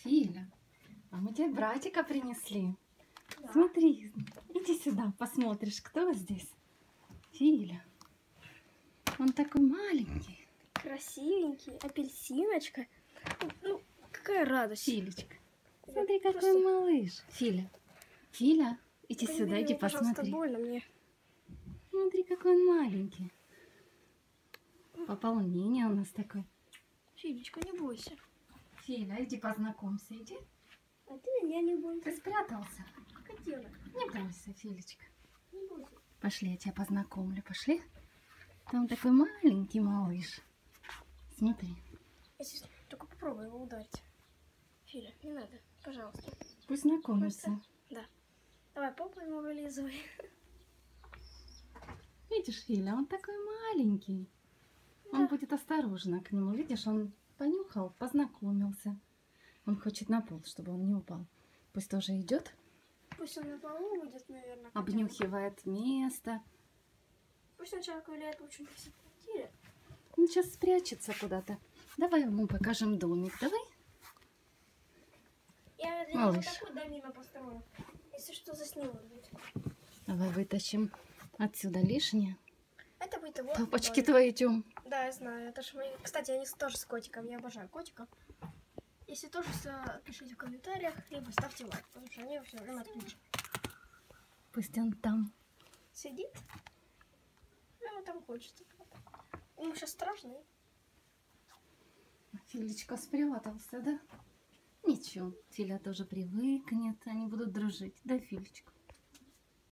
Филя, а мы тебе братика принесли. Да. Смотри, иди сюда, посмотришь, кто здесь. Филя. Он такой маленький. Красивенький, апельсиночка. Ну, какая радость. Филечка. Смотри, какой Просто- он малыш. Филя. Филя, иди Только не сюда, бери иди меня, пожалуйста, посмотри. больно мне. Смотри, какой он маленький. Пополнение у нас такое. Филечка, не бойся. Филя, иди познакомься, иди. А ты меня не бойся. Ты спрятался. Котенок, Не бойся, Филечка. не бойся. Пошли, я тебя познакомлю, пошли. Там такой маленький малыш. Смотри. Если только попробуй его ударить. Филя, не надо, пожалуйста. Пусть знакомится. Да. Давай попу ему вылизывай. Видишь, Филя, он такой маленький. Он будет осторожно к нему. Видишь, он понюхал, познакомился. Он хочет на пол, чтобы он не упал. Пусть тоже идет, Пусть он на полу будет, наверное. обнюхивает место. Пусть сначала ковыляет лучше в квартире. Он сейчас спрячется куда-то. Давай ему покажем домик. Давай. Я для него Малыш. такой домина построю. Если что, засниму. Давай вытащим отсюда лишнее. Это будет его Тапочки домик. твои, Тём. Да, я знаю. Это ж мои... Кстати, они тоже с котиком. Я обожаю котиков. Если тоже, пишите в комментариях, либо ставьте лайк, потому что они все время отлично. Пусть он там. Сидит. Ему там хочется. Ему сейчас страшно. Филечка спрятался, да? Ничего, Филя тоже привыкнет, они будут дружить. Да, Филечка?